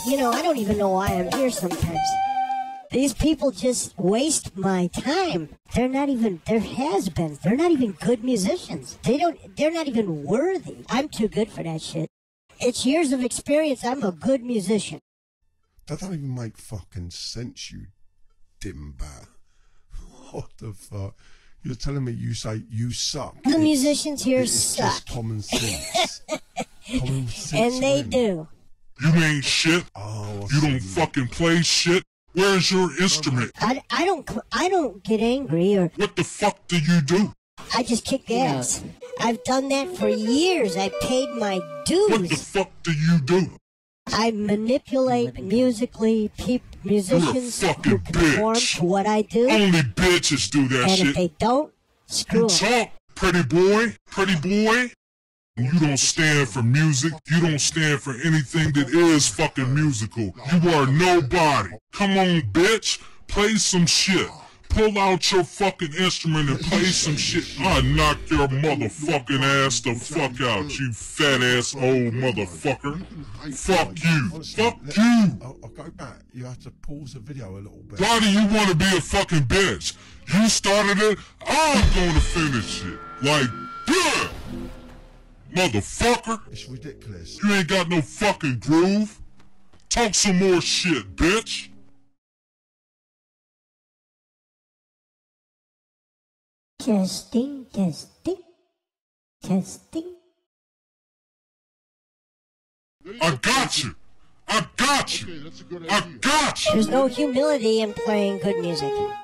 I don't even know why I'm here sometimes. These people just waste my time. They're not even, they're has-beens. They're not even good musicians. They're not even worthy. I'm too good for that shit. It's years of experience. I'm a good musician. That don't even make fucking sense, you dimbat. What the fuck? You're telling me you say you suck. The musicians here suck. It's just common sense. Common sense. And they do. You ain't shit. Oh, you don't fucking play shit. Where's your instrument? I don't get angry or... What the fuck do you do? I just kick ass. I've done that for years. I paid my dues. What the fuck do you do? I manipulate musically musicians who conform to what I do. Only bitches do that shit. And if they don't, screw them. Talk, pretty boy. You don't stand for music. You don't stand for anything that is fucking musical. You are nobody. Come on, bitch. Play some shit. Pull out your fucking instrument and play some shit. I'll knock your motherfucking ass the fuck out, you fat ass old motherfucker. Fuck you. Fuck you. I'll go back. You have to pause the video a little bit. Why do you want to be a fucking bitch? You started it. I'm gonna finish it. Like, yeah. Motherfucker. It's ridiculous. You ain't got no fucking groove. Talk some more shit, bitch. Testing. I got you. I got you. Okay, that's a good I idea. got you. There's no humility in playing good music.